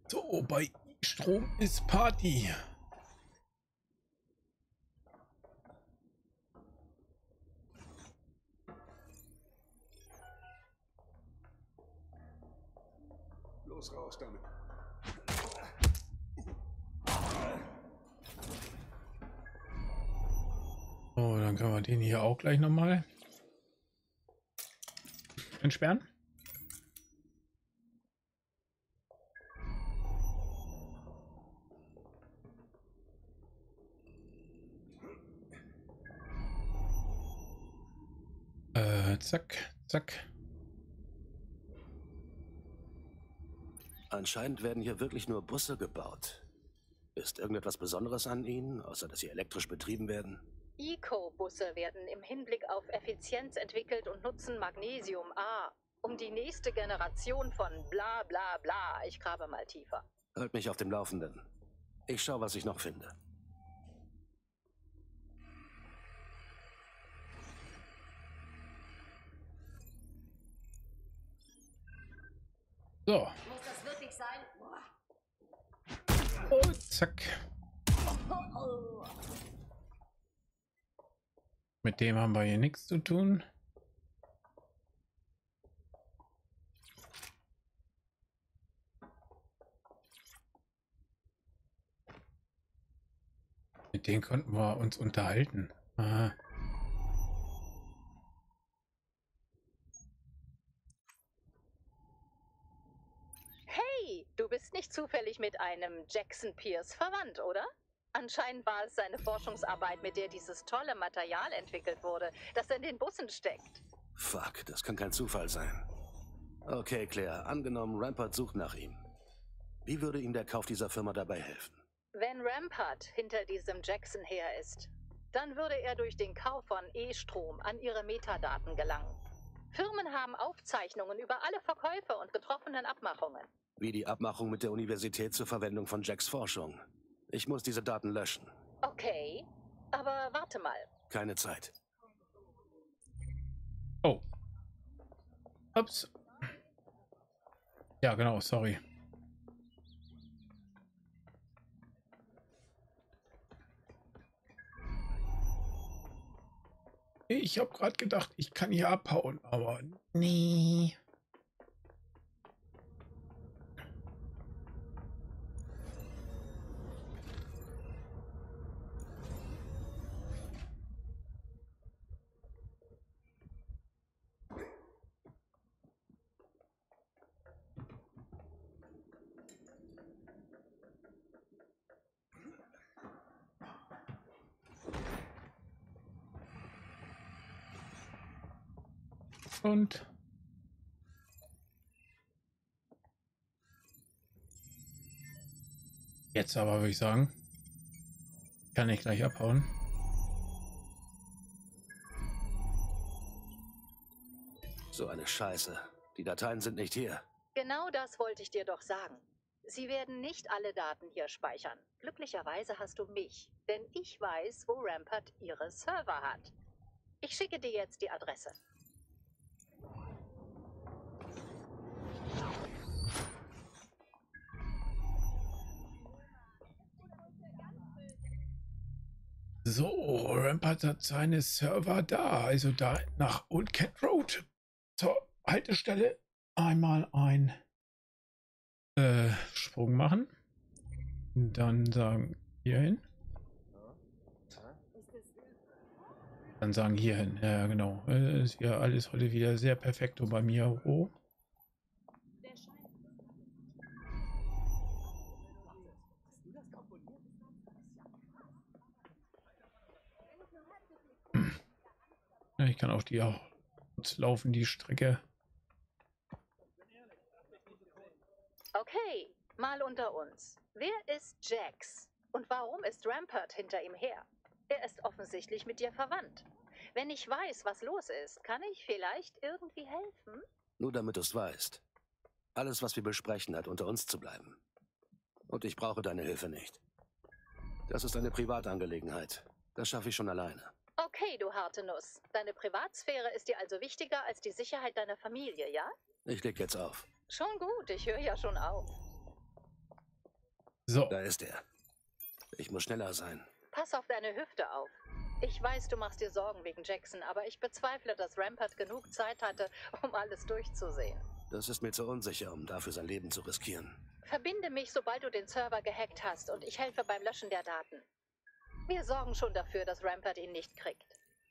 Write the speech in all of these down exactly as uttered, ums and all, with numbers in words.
So, bei Strom ist Party. Los raus damit. So, dann können wir den hier auch gleich nochmal entsperren. Äh, zack, zack. Anscheinend werden hier wirklich nur Busse gebaut. Ist irgendetwas Besonderes an ihnen, außer dass sie elektrisch betrieben werden? Eco-Busse werden im Hinblick auf Effizienz entwickelt und nutzen Magnesium A, um die nächste Generation von bla bla bla. Ich grabe mal tiefer. Halt mich auf dem Laufenden. Ich schau, was ich noch finde. So. Muss das wirklich sein? Und zack. Mit dem haben wir hier nichts zu tun. Mit denen konnten wir uns unterhalten. Aha. Hey, du bist nicht zufällig mit einem Jackson Pierce verwandt, oder? Anscheinend war es seine Forschungsarbeit, mit der dieses tolle Material entwickelt wurde, das in den Bussen steckt. Fuck, das kann kein Zufall sein. Okay, Claire, angenommen, Rampart sucht nach ihm. Wie würde ihm der Kauf dieser Firma dabei helfen? Wenn Rampart hinter diesem Jackson her ist, dann würde er durch den Kauf von E-Strom an ihre Metadaten gelangen. Firmen haben Aufzeichnungen über alle Verkäufe und getroffenen Abmachungen. Wie die Abmachung mit der Universität zur Verwendung von Jacks Forschung. Ich muss diese Daten löschen. Okay, aber warte mal. Keine Zeit. Oh. Ups. Ja, genau, sorry. Ich habe gerade gedacht, ich kann hier abhauen, aber nee. Und jetzt aber würde ich sagen, kann ich gleich abhauen. So eine Scheiße. Die Dateien sind nicht hier. Genau das wollte ich dir doch sagen. Sie werden nicht alle Daten hier speichern. Glücklicherweise hast du mich, denn ich weiß, wo Rampart ihre Server hat. Ich schicke dir jetzt die Adresse. So, Rampart hat seine Server da, also da nach Old Cat Road zur Haltestelle einmal ein äh, Sprung machen. Und dann sagen hier hin. Dann sagen hier hin. Ja, genau. Äh, ist ja alles heute wieder sehr perfekto bei mir. Oh. Ja, ich kann auch die auch laufen, die Strecke. Okay, mal unter uns. Wer ist Jax? Und warum ist Rampart hinter ihm her? Er ist offensichtlich mit dir verwandt. Wenn ich weiß, was los ist, kann ich vielleicht irgendwie helfen? Nur damit du es weißt. Alles, was wir besprechen, hat unter uns zu bleiben. Und ich brauche deine Hilfe nicht. Das ist eine Privatangelegenheit. Das schaffe ich schon alleine. Okay, du harte Nuss. Deine Privatsphäre ist dir also wichtiger als die Sicherheit deiner Familie, ja? Ich leg jetzt auf. Schon gut, ich höre ja schon auf. So. Da ist er. Ich muss schneller sein. Pass auf deine Hüfte auf. Ich weiß, du machst dir Sorgen wegen Jackson, aber ich bezweifle, dass Rampart genug Zeit hatte, um alles durchzusehen. Das ist mir zu unsicher, um dafür sein Leben zu riskieren. Verbinde mich, sobald du den Server gehackt hast, und ich helfe beim Löschen der Daten. Wir sorgen schon dafür, dass Rampart ihn nicht kriegt.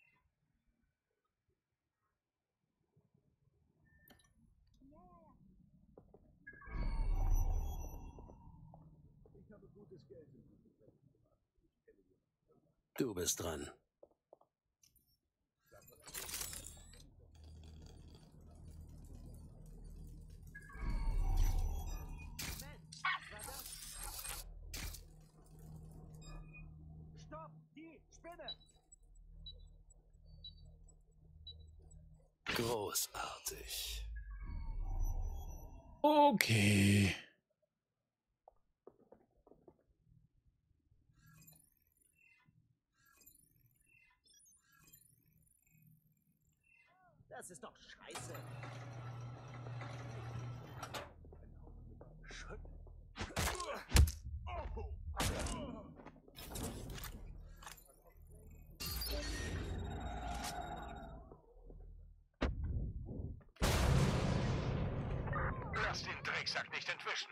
Du bist dran. Stopp! Die Spinne! Großartig. Okay. Das ist doch scheiße. Lass den Drecksack nicht entwischen.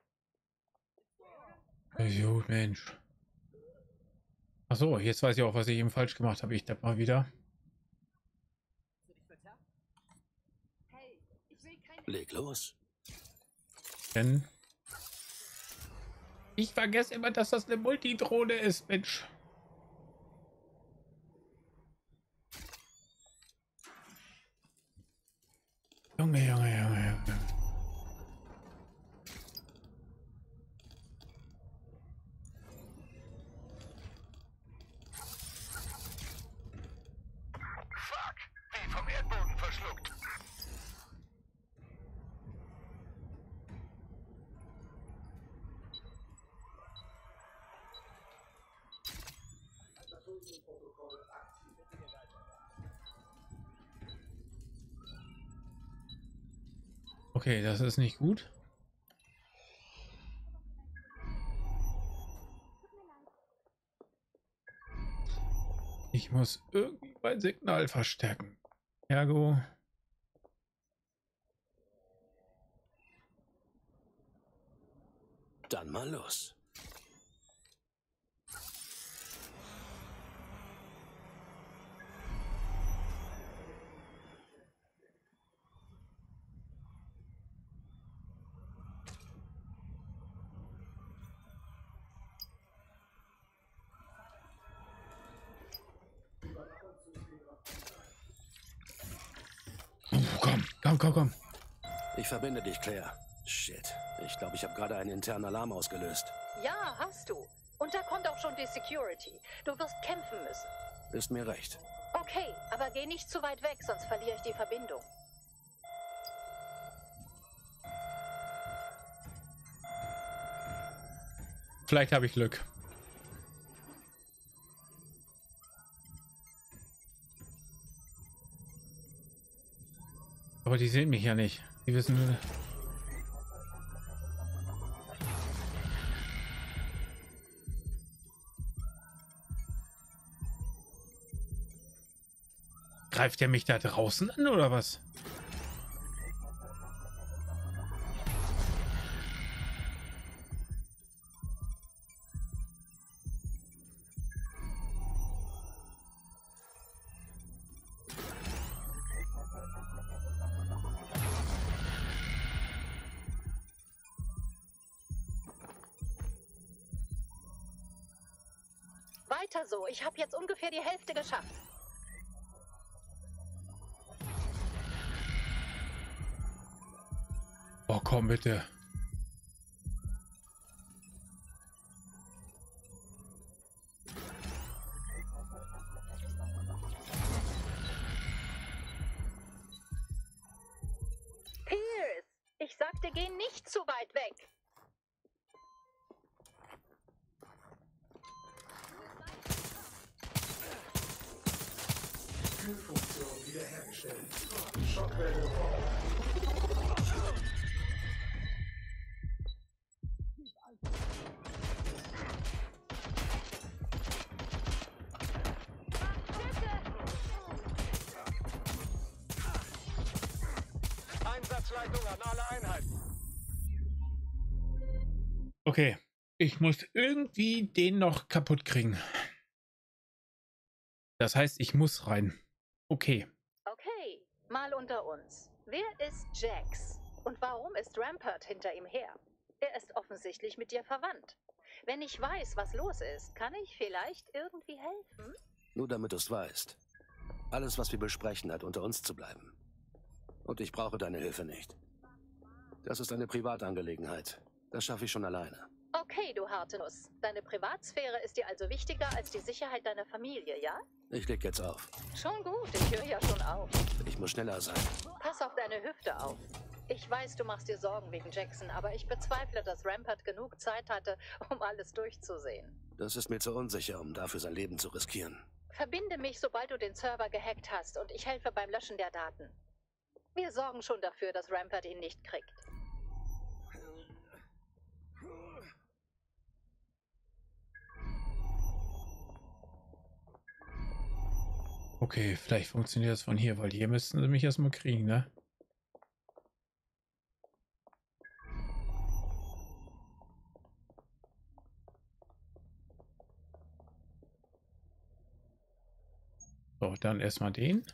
Gut, Mensch. Achso, jetzt weiß ich auch, was ich eben falsch gemacht habe. Ich depp mal wieder. Leg los. Denn ich vergesse immer, dass das eine Multidrohne ist, Mensch. Junge, Junge, Junge, Junge. Fuck! Wie vom Erdboden verschluckt. Okay, das ist nicht gut. Ich muss irgendwie mein Signal verstärken. Ergo. Dann mal los. Komm, komm, komm, komm. Ich verbinde dich, Claire. Shit. Ich glaube, ich habe gerade einen internen Alarm ausgelöst. Ja, hast du. Und da kommt auch schon die Security. Du wirst kämpfen müssen. Ist mir recht. Okay, aber geh nicht zu weit weg, sonst verliere ich die Verbindung. Vielleicht habe ich Glück. Aber die sehen mich ja nicht. Die wissen nur... Greift er mich da draußen an, oder was? Weiter so. Ich habe jetzt ungefähr die Hälfte geschafft. Oh, komm bitte. Pierce, ich sagte, geh nicht zu weit weg. Kühlfunktion wiederhergestellt. Schockwelle vor. Versorgungsleitung an alle Einheiten. Okay. Ich muss irgendwie den noch kaputt kriegen. Das heißt, ich muss rein. Okay. Okay, mal unter uns. Wer ist Jax? Und warum ist Rampart hinter ihm her? Er ist offensichtlich mit dir verwandt. Wenn ich weiß, was los ist, kann ich vielleicht irgendwie helfen? Nur damit du es weißt. Alles, was wir besprechen, hat unter uns zu bleiben. Und ich brauche deine Hilfe nicht. Das ist eine Privatangelegenheit. Das schaffe ich schon alleine. Okay, du harte Nuss. Deine Privatsphäre ist dir also wichtiger als die Sicherheit deiner Familie, ja? Ich leg jetzt auf. Schon gut, ich höre ja schon auf. Ich muss schneller sein. Pass auf deine Hüfte auf. Ich weiß, du machst dir Sorgen wegen Jackson, aber ich bezweifle, dass Rampart genug Zeit hatte, um alles durchzusehen. Das ist mir zu unsicher, um dafür sein Leben zu riskieren. Verbinde mich, sobald du den Server gehackt hast, und ich helfe beim Löschen der Daten. Wir sorgen schon dafür, dass Rampart ihn nicht kriegt. Okay, vielleicht funktioniert das von hier, weil hier müssten sie mich erstmal kriegen, ne? So, dann erstmal den.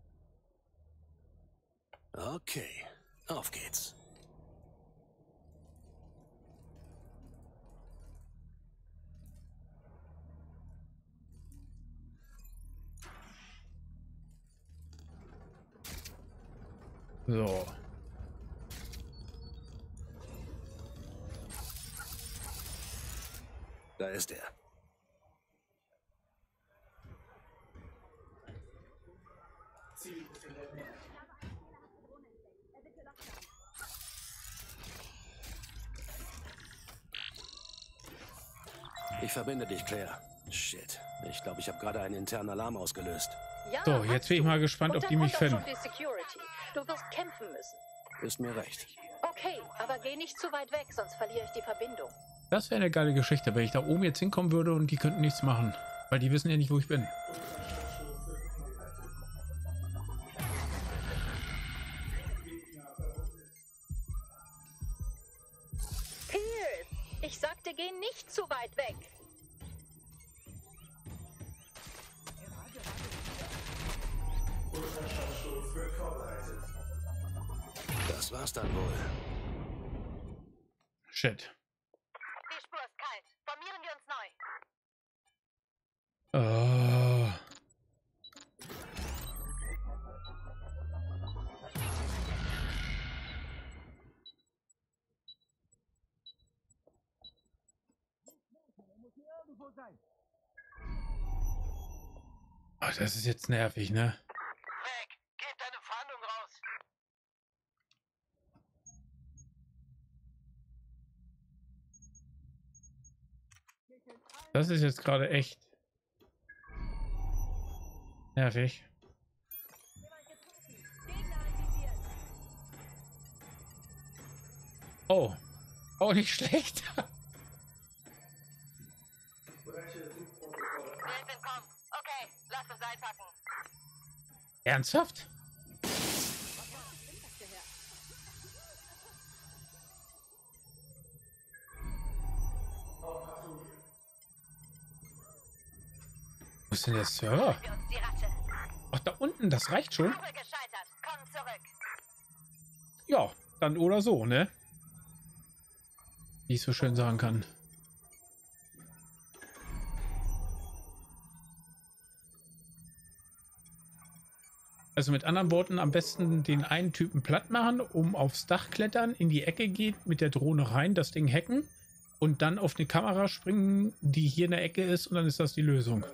Okay, auf geht's. So. Da ist er. Ich verbinde dich, Claire. Shit. Ich glaube, ich habe gerade einen internen Alarm ausgelöst. Ja, So, jetzt hast bin ich du. mal gespannt, Und ob dann die mich kommt auch finden. schon die Security. Du wirst kämpfen müssen. Ist mir recht. Okay, aber geh nicht zu weit weg, sonst verliere ich die Verbindung. Das wäre eine geile Geschichte, wenn ich da oben jetzt hinkommen würde und die könnten nichts machen. Weil die wissen ja nicht, wo ich bin. Pierce, ich sagte, geh nicht zu weit weg. Das war's dann wohl. Shit. Die Spur ist kalt. Formieren wir uns neu. Oh. Ach, das ist jetzt nervig, ne? Weg! Gebt deine Fahndung raus! Das ist jetzt gerade echt nervig. Oh, auch nicht schlecht. Okay, lass uns einpacken. Ernsthaft? Wo ist denn der Server? Wir uns die Ratte. Ach, da unten, das reicht schon. Suche gescheitert. Komm zurück. Ja, dann oder so, ne? Wie ich so schön sagen kann. Also mit anderen Worten, am besten den einen Typen platt machen, um aufs Dach klettern, in die Ecke geht, mit der Drohne rein, das Ding hacken und dann auf eine Kamera springen, die hier in der Ecke ist, und dann ist das die Lösung.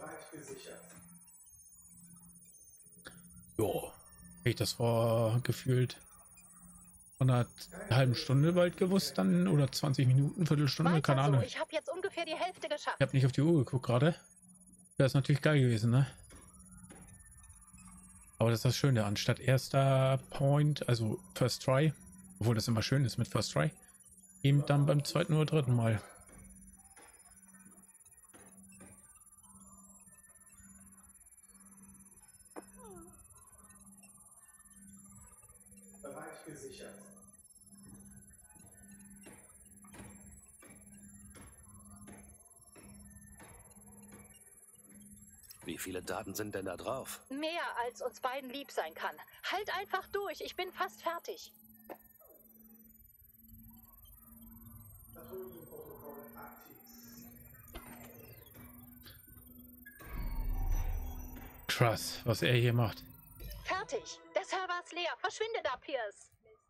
Jo, hätte ich das vor gefühlt von einer halben Stunde bald gewusst dann, oder zwanzig Minuten, Viertelstunde, Weiter keine so. Ahnung. Ich habe jetzt ungefähr die Hälfte geschafft. Ich habe nicht auf die Uhr geguckt gerade. Das ist natürlich geil gewesen, ne? Aber das ist das Schöne, anstatt erster Point, also First Try, obwohl das immer schön ist mit First Try, eben dann beim zweiten oder dritten Mal. Bereich gesichert. Wie viele Daten sind denn da drauf? Mehr als uns beiden lieb sein kann. Halt einfach durch, ich bin fast fertig. Krass, was er hier macht. Fertig. Der Server ist leer. Verschwinde da, Pierce.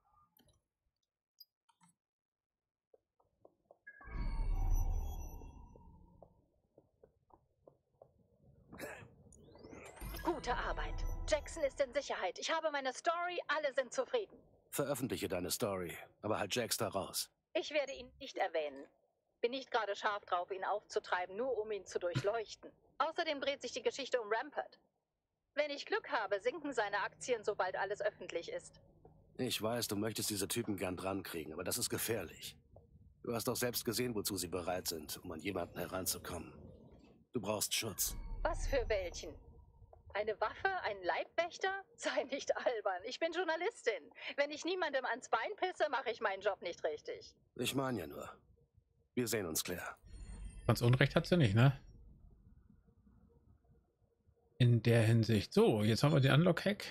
Gute Arbeit. Jackson ist in Sicherheit. Ich habe meine Story, alle sind zufrieden. Veröffentliche deine Story, aber halt Jax da raus. Ich werde ihn nicht erwähnen. Bin nicht gerade scharf drauf, ihn aufzutreiben, nur um ihn zu durchleuchten. Außerdem dreht sich die Geschichte um Rampart. Wenn ich Glück habe, sinken seine Aktien, sobald alles öffentlich ist. Ich weiß, du möchtest diese Typen gern drankriegen, aber das ist gefährlich. Du hast doch selbst gesehen, wozu sie bereit sind, um an jemanden heranzukommen. Du brauchst Schutz. Was für welchen? Eine Waffe? Ein Leibwächter? Sei nicht albern. Ich bin Journalistin. Wenn ich niemandem ans Bein pisse, mache ich meinen Job nicht richtig. Ich meine ja nur. Wir sehen uns, Claire. Ganz Unrecht hat sie nicht, ne? In der Hinsicht. So, jetzt haben wir den Unlock-Hack.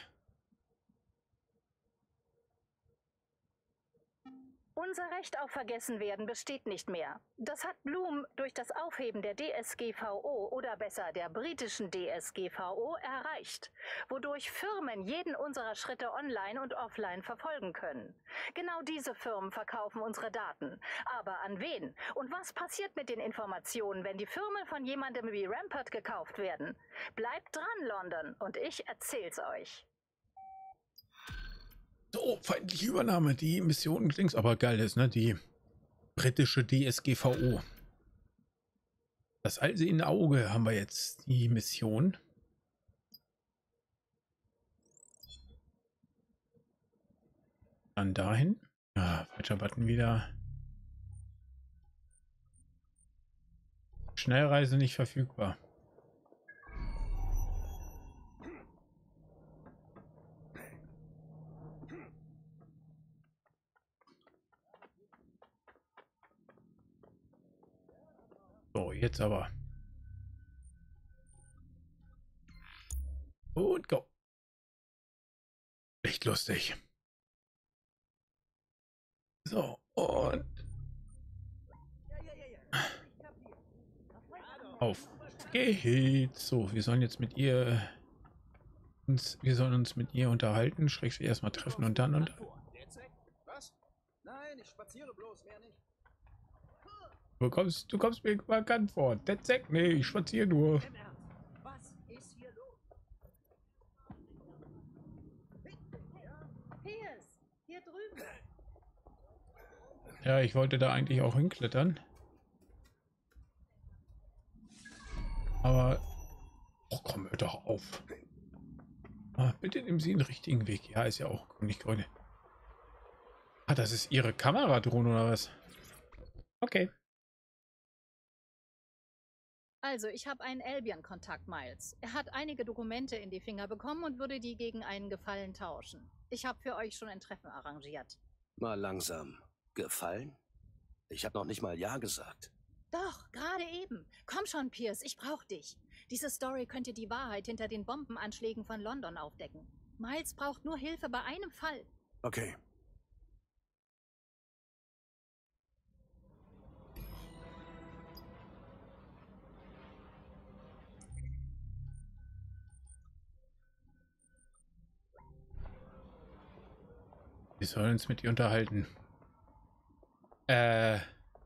Unser Recht auf Vergessenwerden besteht nicht mehr. Das hat Bloom durch das Aufheben der D S G V O oder besser der britischen D S G V O erreicht, wodurch Firmen jeden unserer Schritte online und offline verfolgen können. Genau diese Firmen verkaufen unsere Daten. Aber an wen? Und was passiert mit den Informationen, wenn die Firmen von jemandem wie Rampart gekauft werden? Bleibt dran, London, und ich erzähl's euch. So, feindliche Übernahme. Die Mission klingt aber geil ist, ne? Die britische D S G V O. Das allsehende Auge haben wir jetzt die Mission. Dann dahin. Ah, falscher Button wieder. Schnellreise nicht verfügbar. So, jetzt aber. Und go. Echt lustig. So, und auf geht's. So, wir sollen jetzt mit ihr uns, wir sollen uns mit ihr unterhalten, schrägstrich erstmal treffen und dann und Was? Nein, ich spaziere bloß, mehr nicht. du kommst, du kommst mir bekannt vor. Der Zeck, nee, ich spaziere nur. Im Ernst. Was ist hier los? Pierce, hier drüben. Ja, ich wollte da eigentlich auch hinklettern. Aber, oh, komm, hör doch auf. Ah, bitte nehmen Sie den richtigen Weg. Ja, ist ja auch nicht grüne. Ah, das ist Ihre Kameradrohne oder was? Okay. Also, ich habe einen Albion-Kontakt, Miles. Er hat einige Dokumente in die Finger bekommen und würde die gegen einen Gefallen tauschen. Ich habe für euch schon ein Treffen arrangiert. Mal langsam. Gefallen? Ich habe noch nicht mal Ja gesagt. Doch, gerade eben. Komm schon, Pierce, ich brauch dich. Diese Story könnte die Wahrheit hinter den Bombenanschlägen von London aufdecken. Miles braucht nur Hilfe bei einem Fall. Okay. Wir sollen uns mit ihr unterhalten. Äh,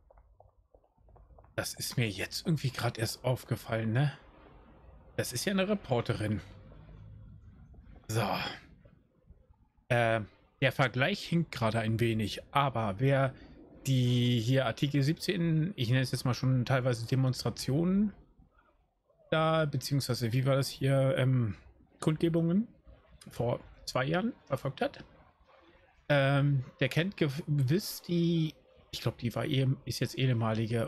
das ist mir jetzt irgendwie gerade erst aufgefallen, ne? Das ist ja eine Reporterin. So. Äh, der Vergleich hinkt gerade ein wenig, aber wer die hier Artikel siebzehn, ich nenne es jetzt mal schon teilweise Demonstrationen da, beziehungsweise wie war das hier, ähm, Kundgebungen vor zwei Jahren verfolgt hat, ähm, der kennt gewiss die, ich glaube, die war eben, ist jetzt ehemalige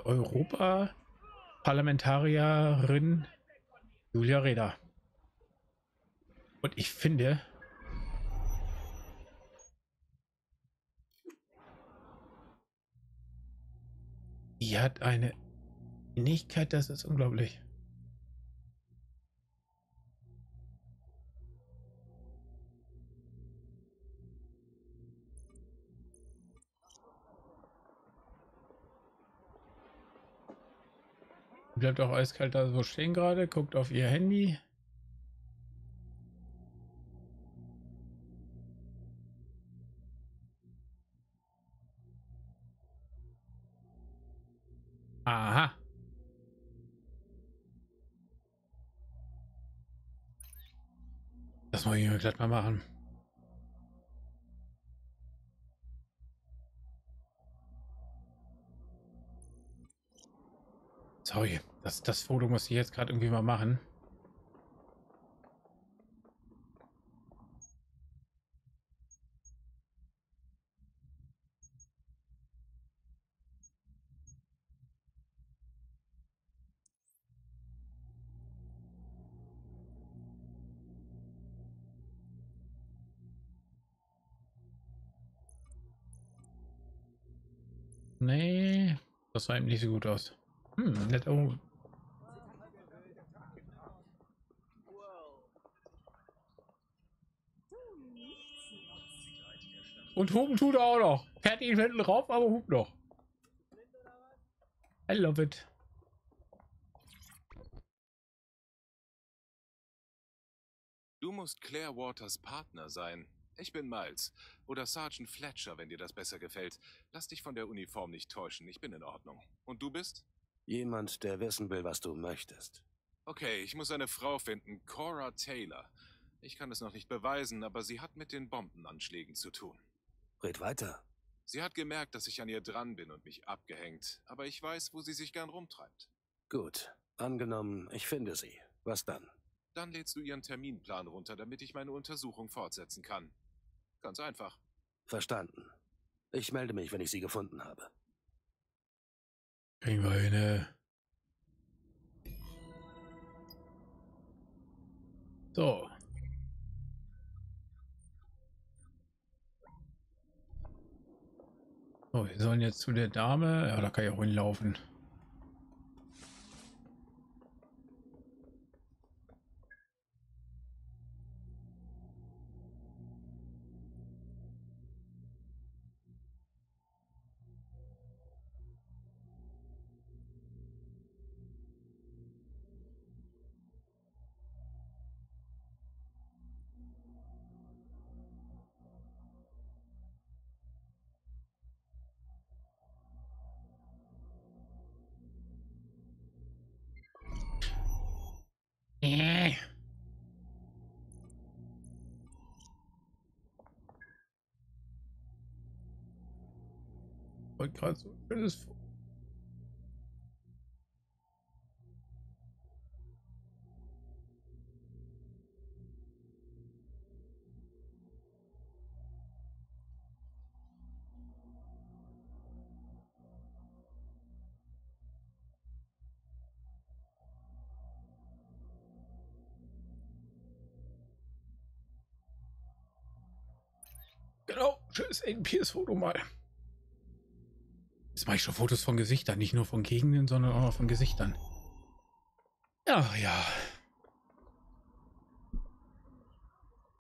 Europaparlamentarierin Julia Reda. Und ich finde, die hat eine Ähnlichkeit, das ist unglaublich. Bleibt auch eiskalt da so stehen gerade, guckt auf ihr Handy. Aha. Das muss ich mir gleich mal machen. Sorry, das, das Foto muss ich jetzt gerade irgendwie mal machen. Nee, das sah eben nicht so gut aus. Hm, nett. Oh. Und hupen tut er auch noch. Fährt ihn hinten rauf, aber hupt noch. I love it. Du musst Claire Waters Partner sein. Ich bin Miles. Oder Sergeant Fletcher, wenn dir das besser gefällt. Lass dich von der Uniform nicht täuschen. Ich bin in Ordnung. Und du bist? Jemand, der wissen will, was du möchtest. Okay, ich muss eine Frau finden. Cora Taylor. Ich kann es noch nicht beweisen, aber sie hat mit den Bombenanschlägen zu tun. Red weiter. Sie hat gemerkt, dass ich an ihr dran bin und mich abgehängt. Aber ich weiß, wo sie sich gern rumtreibt. Gut. Angenommen, ich finde sie. Was dann? Dann lädst du ihren Terminplan runter, damit ich meine Untersuchung fortsetzen kann. Ganz einfach. Verstanden. Ich melde mich, wenn ich sie gefunden habe. Kriegen wir eine. So. So, wir sollen jetzt zu der Dame. Ja, da kann ich auch hinlaufen. Äh. Wollte gerade so ein schönes. Genau, tschüss, N P S-Foto mal. Jetzt mache ich schon Fotos von Gesichtern, nicht nur von Gegenden, sondern auch noch von Gesichtern. Ja, ja.